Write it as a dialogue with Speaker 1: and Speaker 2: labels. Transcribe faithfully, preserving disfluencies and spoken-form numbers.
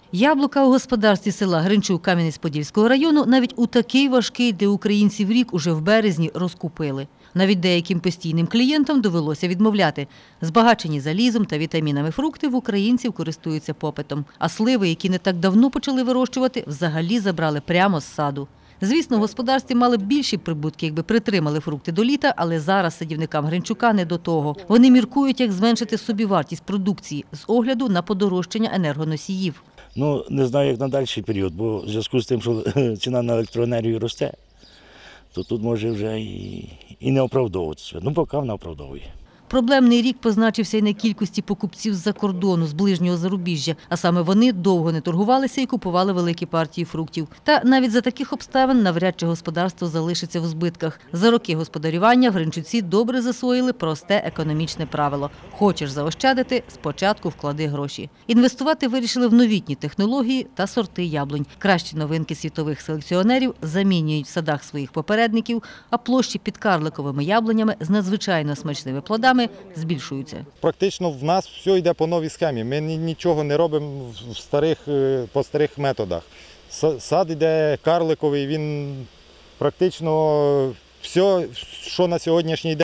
Speaker 1: Яблука у господарстві села Гринчук Кам'янець-Подільського району навіть у такий важкий для українців рік уже в березні розкупили. Навіть деяким постійним клієнтам довелося відмовляти. Збагачені залізом та вітамінами фрукти в українців користуються попитом. А сливи, які не так давно почали вирощувати, взагалі забрали прямо з саду. Звісно, в господарстві мали б більші прибутки, якби притримали фрукти до літа, але зараз садівникам Гринчука не до того. Вони міркують, як зменшити собівартість продукції з огляду на подорожчання енергоносіїв.
Speaker 2: Ну, не знаю, як на дальший період, бо в зв'язку з тим, що ціна на електроенергію росте, то тут може вже і, і не оправдовуватися. Ну, поки не оправдовує.
Speaker 1: Проблемний рік позначився й на кількості покупців з-за кордону, з ближнього зарубіжжя. А саме вони довго не торгувалися і купували великі партії фруктів. Та навіть за таких обставин навряд чи господарство залишиться в збитках. За роки господарювання в Гринчуці добре засвоїли просте економічне правило. Хочеш заощадити – спочатку вклади гроші. Інвестувати вирішили в новітні технології та сорти яблунь. Кращі новинки світових селекціонерів замінюють в садах своїх попередників, а площі під карликовими яблунями з надзвичайно смачними плодами збільшуються.
Speaker 3: Практично в нас все йде по новій схемі. Ми нічого не робимо в старих, по старих методах. Сад йде карликовий, він практично все, що на сьогоднішній день